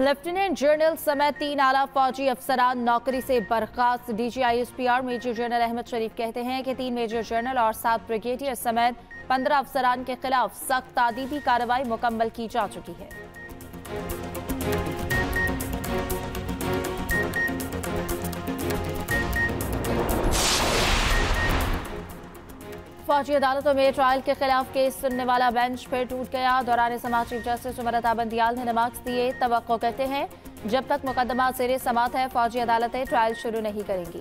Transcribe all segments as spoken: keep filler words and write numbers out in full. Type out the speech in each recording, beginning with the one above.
Lieutenant general समेत तीन आला फौजी अफसरान नौकरी से बर्खास्त। DG ISPR major general Ahmed Sharif कहते हैं कि तीन मेजर जनरल और सात ब्रिगेडियर समेत पंद्रह अफसरान के खिलाफ सख्त तादीबी कार्रवाई मुकम्मल की जा चुकी है। फौजी अदालतों में ट्रायल के खिलाफ केस सुनने वाला बेंच फिर टूट गया। दौरान समाअत चीफ जस्टिस उमरता बंदियाल ने नमाज दिए। तवक्को करते हैं जब तक मुकदमा ज़ेरे समाअत है फौजी अदालतें ट्रायल शुरू नहीं करेंगी।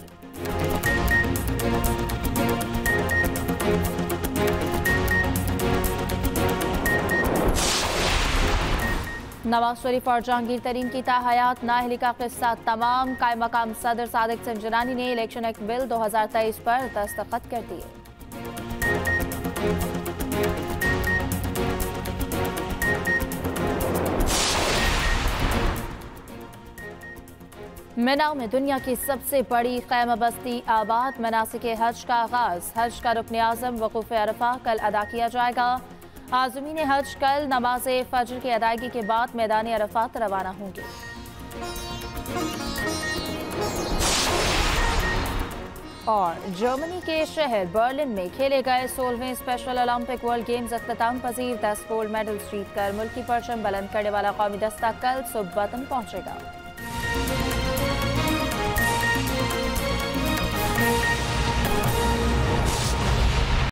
नवाज शरीफ और जहांगीर तरीन की ताहयात नाअहली का किस्सा तमाम। कायम मकाम सदर सादिक संजनानी ने इलेक्शन एक्ट बिल दो हजार तेईस पर दस्तखत कर दिए। मिना में दुनिया की सबसे बड़ी खैमा बस्ती आबाद। मनासिक हज का आगाज। हज का रुकन आज़म वकूफ़ अरफा कल अदा किया जाएगा। आज़मीन हज कल नमाज फजर की अदायगी के बाद मैदान अरफात रवाना होंगे। और जर्मनी के शहर बर्लिन में खेले गए सोलहवें स्पेशल ओलंपिक वर्ल्ड गेम्स अख्ताम पजीर दस गोल्ड मेडल जीतकर मुल्की परचम बुलंद करने वाला कौमी दस्ता कल सुबह वतन पहुंचेगा।